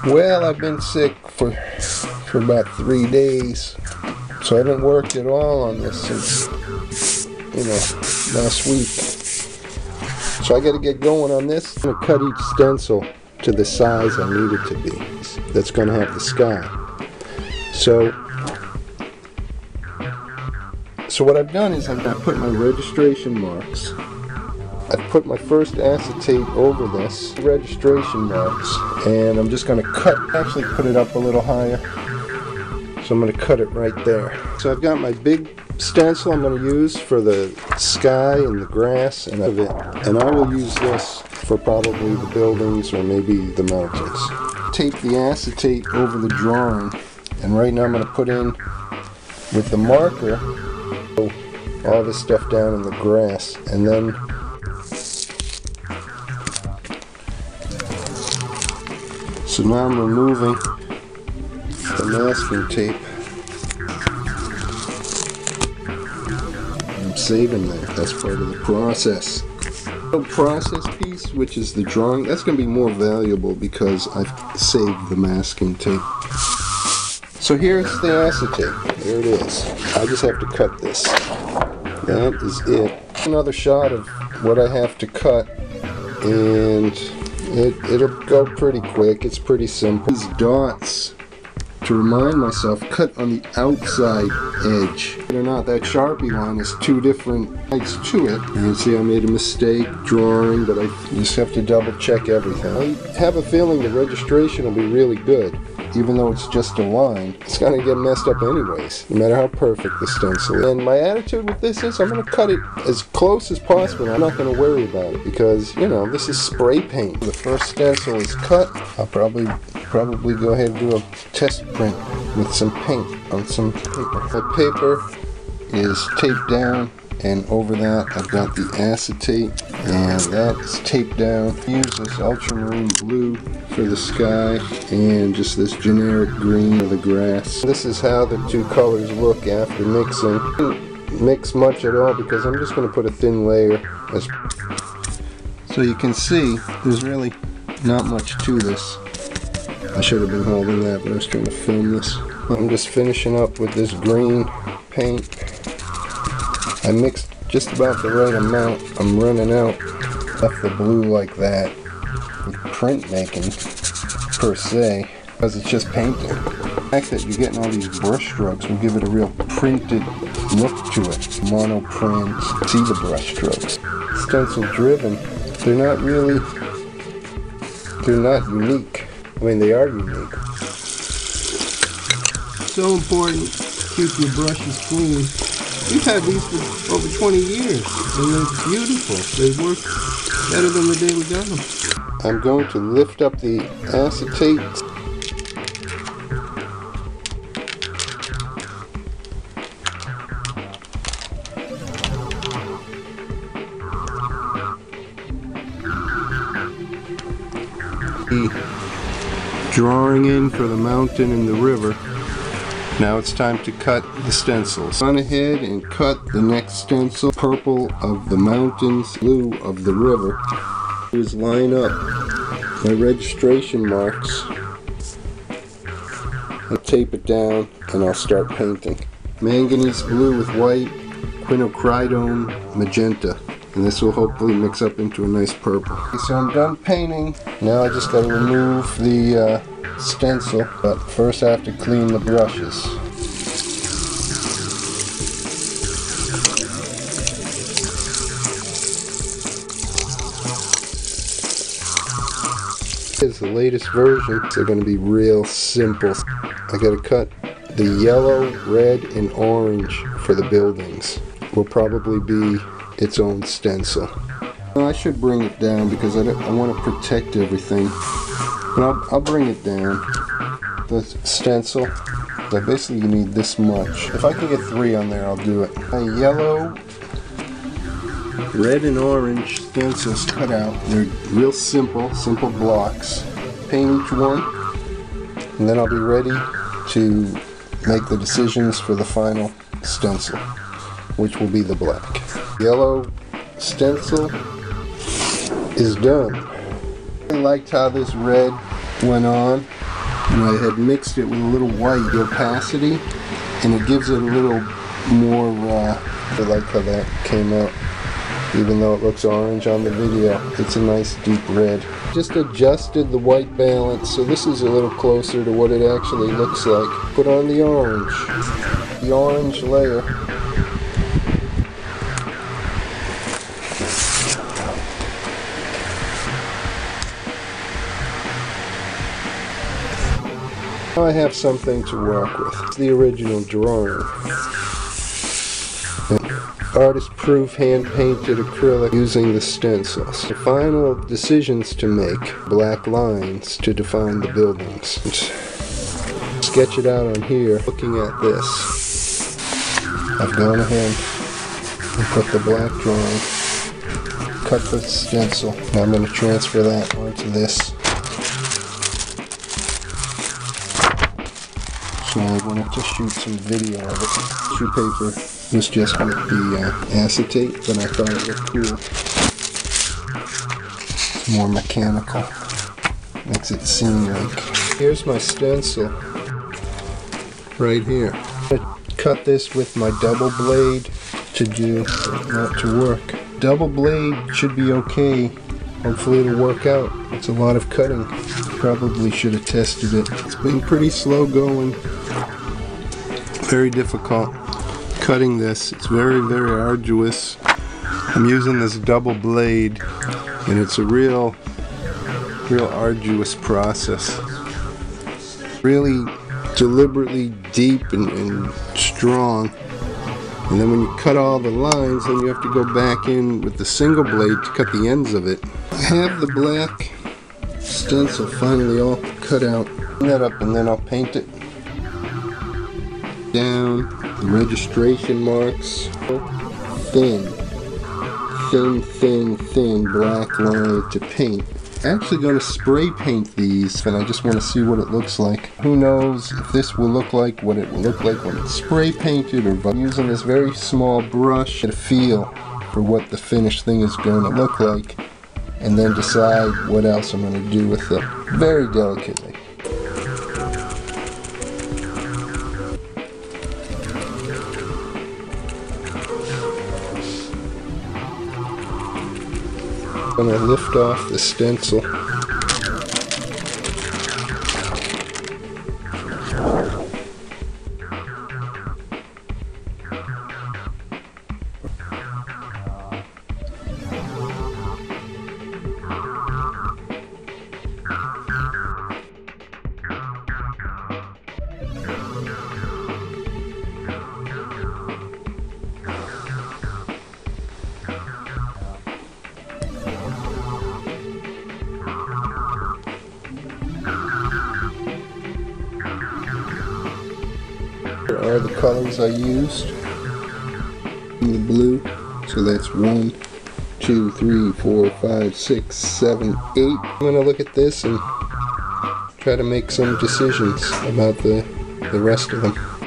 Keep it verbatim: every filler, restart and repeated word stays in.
Well, I've been sick for for about three days, so I haven't worked at all on this since, you know, last week. So I got to get going on this. I'm gonna cut each stencil to the size I need it to be. That's gonna have the sky. So, so what I've done is I've put my registration marks. I've put my first acetate over this, registration marks, and I'm just going to cut, actually put it up a little higher. So I'm going to cut it right there. So I've got my big stencil I'm going to use for the sky and the grass and of it, and I will use this for probably the buildings or maybe the mountains. Tape the acetate over the drawing, and right now I'm going to put in with the marker all this stuff down in the grass, and then so now I'm removing the masking tape. I'm saving that. That's part of the process. The process piece, which is the drawing, that's going to be more valuable because I've saved the masking tape. So here's the acetate. There it is. I just have to cut this. That is it. Another shot of what I have to cut, and It, it'll go pretty quick. It's pretty simple. These dots, to remind myself, cut on the outside edge. They're not, that Sharpie line is two different sides to it. You can see I made a mistake drawing, but I just have to double check everything. I have a feeling the registration will be really good. Even though it's just a line, it's gonna get messed up anyways, no matter how perfect the stencil is. And my attitude with this is I'm gonna cut it as close as possible. I'm not gonna worry about it because, you know, this is spray paint. The first stencil is cut. I'll probably probably go ahead and do a test print with some paint on some paper. The paper is taped down, and over that I've got the acetate, and that is taped down. Use this ultramarine blue for the sky and just this generic green for the grass. This is how the two colors look after mixing. I didn't mix much at all because I'm just going to put a thin layer. So you can see there's really not much to this. I should have been holding that, but I was trying to film this. I'm just finishing up with this green paint. I mixed just about the right amount. I'm running out. Left the blue like that with printmaking per se, because it's just painting. The fact that you're getting all these brush strokes will give it a real printed look to it. Mono print, see the brush strokes. Stencil driven, they're not really, they're not unique. I mean, they are unique. So important to keep your brushes clean. We've had these for over twenty years, and they're beautiful. They work better than the day we got them. I'm going to lift up the acetate. The drawing in for the mountain and the river. Now it's time to cut the stencils. On ahead and cut the next stencil. Purple of the mountains, blue of the river. Is line up my registration marks. I'll tape it down and I'll start painting. Manganese blue with white, quinacridone magenta. And this will hopefully mix up into a nice purple. Okay, so I'm done painting. Now I just got to remove the uh, stencil, but first I have to clean the brushes. Here's the latest version. They're going to be real simple. I got to cut the yellow, red, and orange for the buildings. Will probably be its own stencil. I should bring it down because I, I want to protect everything. But I'll, I'll bring it down. The stencil, I basically need this much. If I can get three on there, I'll do it. A yellow, red, and orange stencils cut out. They're real simple, simple blocks. Paint each one, and then I'll be ready to make the decisions for the final stencil, which will be the black. Yellow stencil is done. I liked how this red went on. And I had mixed it with a little white, the opacity, and it gives it a little more, uh, I like how that came out. Even though it looks orange on the video, it's a nice deep red. Just adjusted the white balance, so this is a little closer to what it actually looks like. Put on the orange, the orange layer. Now I have something to work with. It's the original drawing. Artist-proof hand-painted acrylic using the stencils. The final decisions to make. Black lines to define the buildings. Sketch it out on here. Looking at this, I've gone ahead and put the black drawing. Cut the stencil. Now I'm going to transfer that onto this. So I wanted to shoot some video of it. Tissue paper was just with the uh, acetate, but I thought it looked cool. It's more mechanical. Makes it seem like. Here's my stencil. Right here. I'm going to cut this with my double blade to do, not to work. Double blade should be okay. Hopefully it'll work out. It's a lot of cutting. Probably should have tested it. It's been pretty slow going. Very difficult cutting this. It's very, very arduous. I'm using this double blade, and it's a real, real arduous process. Really deliberately deep and, and strong. And then when you cut all the lines, then you have to go back in with the single blade to cut the ends of it. I have the black stencil finally all cut out. Clean that up and then I'll paint it. Down the registration marks. Thin, thin, thin, thin black line to paint. I'm actually going to spray paint these, and I just want to see what it looks like. Who knows if this will look like what it will look like when it's spray painted, or by using this very small brush, get a feel for what the finished thing is going to look like, and then decide what else I'm going to do with it very delicately. I'm going to lift off the stencil. Here are the colors I used. In the blue, so that's one, two, three, four, five, six, seven, eight. I'm going to look at this and try to make some decisions about the, the rest of them.